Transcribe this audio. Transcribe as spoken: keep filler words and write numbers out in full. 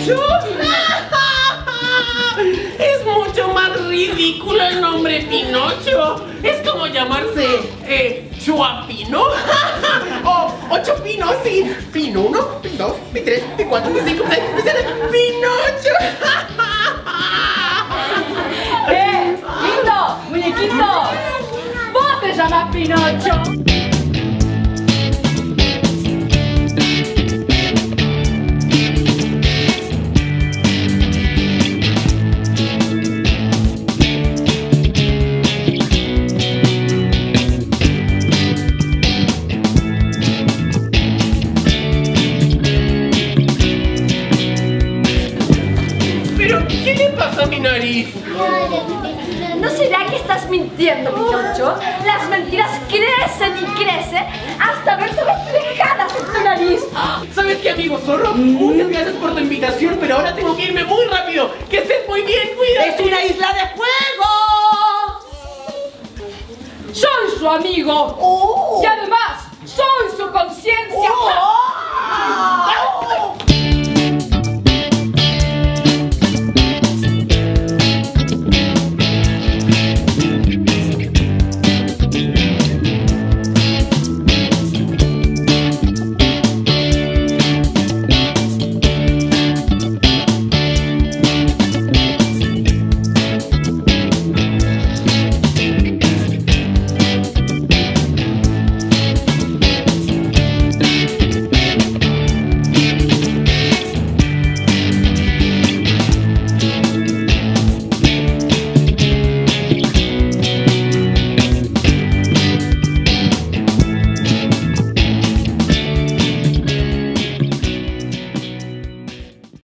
Pinocho? Es mucho más ridículo el nombre Pinocho. Es como llamarse eh, Chuapino o Ocho Pinos, sí. Pino uno, Pino dos, Pino tres, Pino cuatro, Pino cinco, Pino seis, Pino siete, Pinocho. ¡Eh! ¡Lindo! ¡Muñequito! ¿Vos te llamas Pinocho? ¿Qué le pasa a mi nariz? ¿No será que estás mintiendo, Pinocho? Las mentiras crecen y crecen hasta verse reflejadas en tu nariz. ¿Sabes qué, amigo zorro? Muchas gracias por tu invitación, pero ahora tengo que irme muy rápido. ¡Que estés muy bien! ¡Cuídate! ¡Es una isla de fuego! Soy su amigo. Oh. Y además